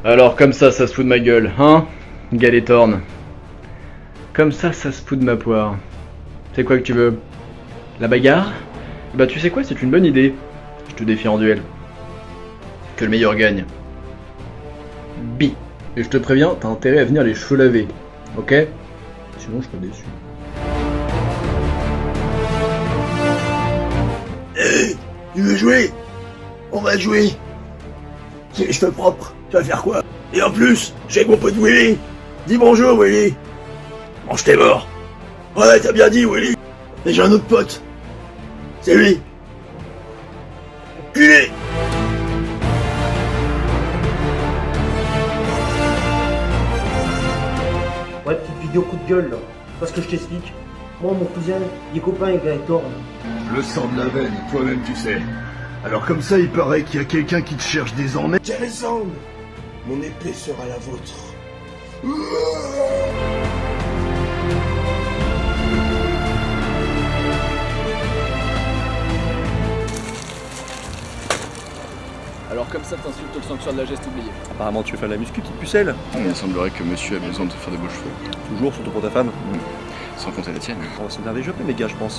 Alors comme ça se fout de ma gueule, hein, Galétorn? Comme ça se fout de ma poire. C'est quoi que tu veux? La bagarre? Bah tu sais quoi, c'est une bonne idée. Je te défie en duel. Que le meilleur gagne. Bi. Et je te préviens, t'as intérêt à venir les cheveux lavés. Ok? Sinon je serai déçu. Hey, tu veux jouer? On va jouer. J'ai les cheveux propres, tu vas faire quoi? Et en plus, j'ai mon pote Willy. Dis bonjour Willy. Mange tes morts. Ouais, t'as bien dit Willy. Mais j'ai un autre pote. C'est lui. Culé. Ouais, petite vidéo coup de gueule là. Parce que je t'explique. Moi, mon cousin, il est copain avec Gaëtor. Je le sens de la veine, toi-même tu sais. Alors comme ça, il paraît qu'il y a quelqu'un qui te cherche des emmerdes. Intéressant. Mon épée sera la vôtre. Alors comme ça t'insultes le sanctuaire de la geste oublié. Apparemment tu veux faire de la muscu, petite pucelle. Il semblerait que monsieur a besoin de te faire de beaux cheveux. Toujours, surtout pour ta femme. Sans compter la tienne. On va s'énerver je peux les gars je pense.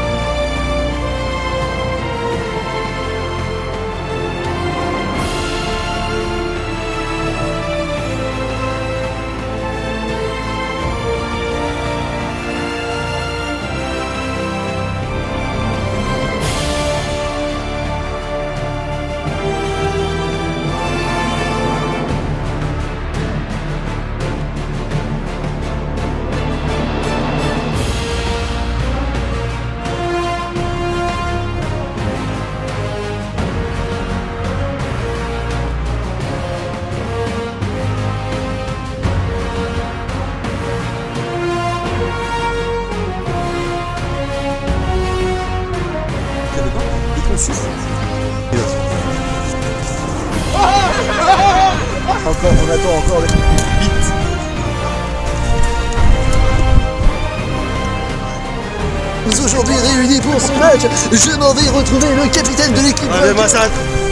Encore, on attend encore vite. Nous aujourd'hui réunis pour ce match, je m'en vais retrouver le capitaine de l'équipe. Allez, ça.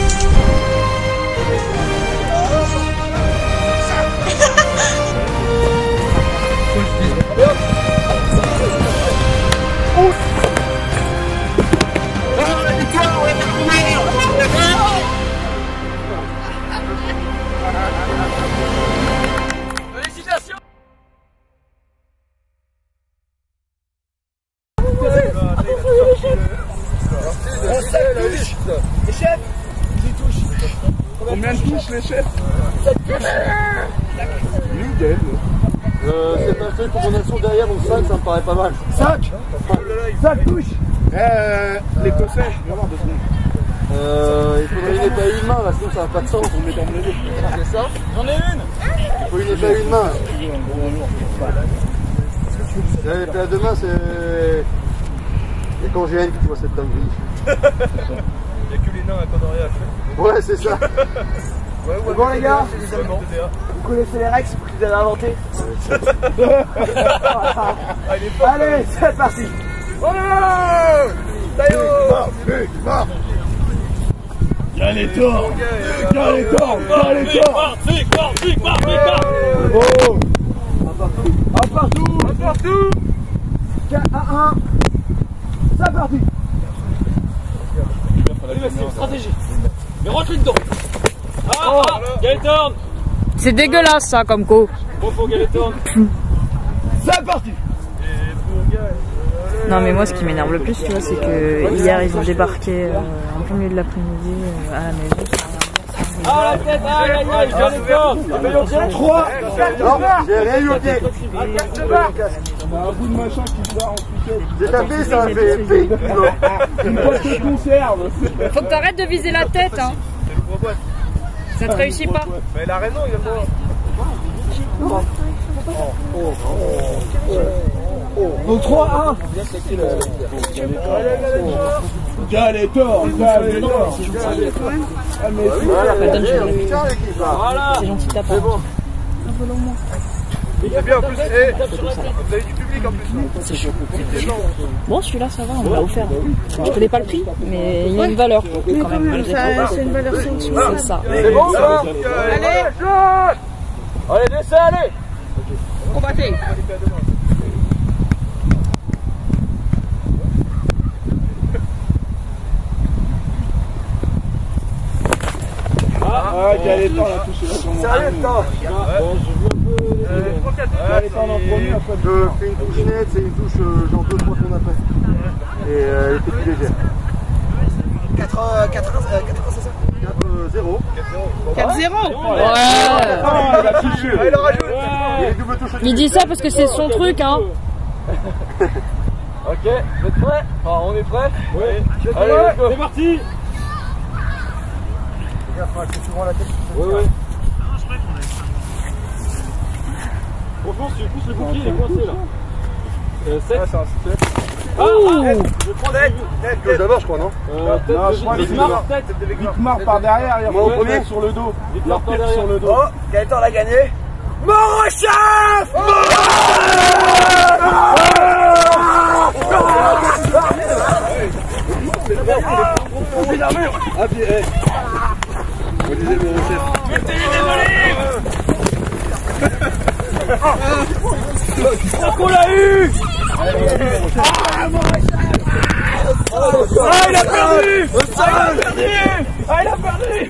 Les chefs, combien de touches les chefs? 7 touches. Nickel. C'est pas fait pour qu'on ait son derrière, donc 5 ça me paraît pas mal. 5 touches. Les conseils, je vais voir 2 secondes. Il faudrait une épée à une main là, sinon ça n'a pas de sens. On met dans le nez. C'est ça? J'en ai une. Il faut une épée à une main. L'épée à deux mains c'est... Et quand j'ai une qui voit cette dinguerie. Il n'y a que les nains à Pandoria à faire. Ouais, c'est ça. C'est bon les gars, vous connaissez les Rex que vous avez inventé? Allez, c'est parti. Oh Galétor. Oh, un partout. 4 à 1. C'est parti. C'est une stratégie. Mais rentre dedans. Galétorn. C'est dégueulasse ça comme coup. Bon pour Galétorn. C'est parti. Non mais moi ce qui m'énerve le plus tu vois c'est que hier ils ont débarqué en plein milieu de l'après-midi à la maison. Ah la tête, aïe aïe aïe, Galétorn. 3. Non, j'ai rien eu au pied. On a un bout de machin qui part en sucette. J'ai tapé, ça a fait pique. Une boîte de conserve. Faut que t'arrêtes de viser la tête hein. Ça te réussit pas. Mais il a raison, il va voir. Donc 3 à 1. Galétor. Voilà, C'est gentil de ta part. c'est bon. Un peu long moi. C'est bien en plus, vous avez du public en plus. C'est chaud. Bon, celui-là, ça va, on me l'a offert. Je connais pas le prix, mais il y a une valeur quand même. C'est une valeur sentimentale. C'est ça. C'est bon ça? Allez, laissez aller. Combattez. Ah, Gaëtan l'a touché là sur mon. Sérieux, putain. Gaëtan en premier, après. Je fais une touche nette, c'est une touche genre 2-3 tours après. Et elle était plus légère. 4-1, c'est ça? 4-0. 4-0. Ouais. Il a touché. Il en rajoute. Il dit ça parce que c'est son truc, hein. Ok, vous êtes prêts? Enfin, on est prêts? Oui. Allez, let's go. C'est parti. Oui, oui. Franchement, si tu pousses le bouclier, il est coincé là. 7. Je prends net. D'abord, je crois, non? Non, je crois que il marre par derrière. Moi, au premier, sur le dos. Il marre par derrière sur le dos. Oh, Gaëtan l'a gagné. Mon chef! Ah, puis, on disait mon chef. Mettez-lui des olives. On l'a eu. Ah, il a perdu! Ah, il a perdu.